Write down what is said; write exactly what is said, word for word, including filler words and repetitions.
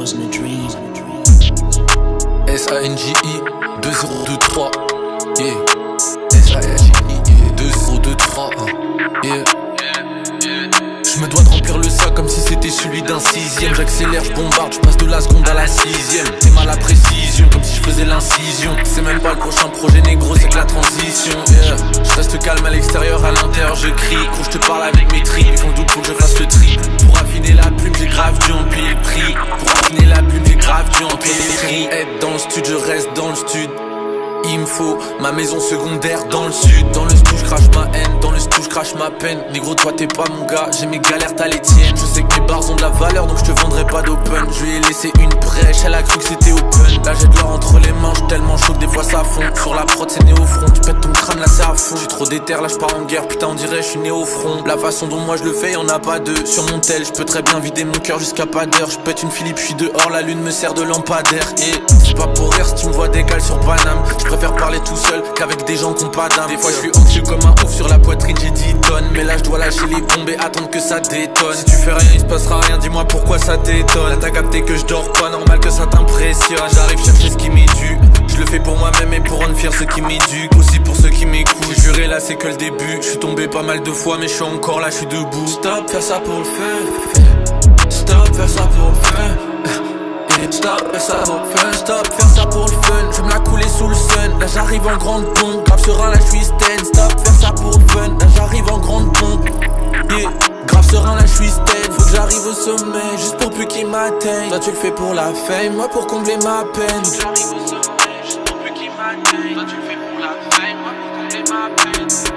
wasn't a dream. S A N J I deux zéro deux trois, yeah. S A N J I deux zéro deux trois, yeah. Je me dois de remplir le sac comme si c'était celui d'un sixième. J'accélère, je bombarde, je passe de la seconde à la sixième. T'es mal à précision, comme si je faisais l'incision. C'est même pas le prochain projet négro, c'est que la transition, yeah. Je reste calme à l'extérieur, à l'intérieur je crie. Quand je te parle avec mes tripes, ils font double pour que je fasse le tri. Pour affiner la plume, j'ai grave dû en payer le prix. Pour affiner la plume, j'ai grave dû en payer le prix. Être dans le stud, je reste dans le stud. Il me faut ma maison secondaire dans le sud. Dans le stud je crache ma haine, dans le stud je crache ma peine. Négro toi t'es pas mon gars, j'ai mes galères t'as les tiennes. Je sais que mes bars ont de la valeur donc je te vendrai pas d'open. Je lui ai laissé une brèche, elle a cru que c'était open. Là j'ai de l'or entre les manches, tellement chaud que des fois ça fond. Sur la prod c'est né au front, tu pètes ton crâne là c'est à fond. J'suis trop déter, là j'pars en guerre, putain on dirait je suis né au front. La façon dont moi je le fais y'en a pas deux. Sur mon tel je peux très bien vider mon cœur jusqu'à pas d'heure. Je pète une Philippe, je suis dehors, la lune me sert de lampadaire. Et c'est pas pour rire si tu me vois d'égal sur Paname. Je préfère parler tout seul qu'avec des gens qui ont pas d'âme. Des fois je suis anxieux comme un ouf sur la poitrine, j'ai dix tonnes. Mais là je dois lâcher les bombes et attendre que ça détonne. Si tu fais rien il se passera rien, dis-moi pourquoi ça t'étonne. Là t'as capté que je dors pas, normal que ça t'impressionne. J'arrive chercher ce qui m'est dû, je le fais pour moi-même et pour rendre fier ceux qui m'éduquent. Aussi pour ceux qui m'écoutent, juré là c'est que le début. Je suis tombé pas mal de fois mais je suis encore là, je suis debout. Stop, faire ça pour le fun. Stop, faire ça pour le fun. Stop, faire ça pour le fun. Stop, faire ça pour le fun. Je vais me la couler sous le sun. Là j'arrive en grande pompe. Grave serein, là je suis stand. Stop, faire ça pour le fun. Là j'arrive en grande pompe. Yeah. Grave serein, là je suis stand. Faut que j'arrive au sommet, juste pour plus qu'ils m'atteignent. Toi tu le fais pour la fame, moi pour combler ma peine. Faut que j'arrive au sommet, juste pour plus qu'ils m'atteignent. Toi tu le fais pour la fame, moi pour combler ma peine.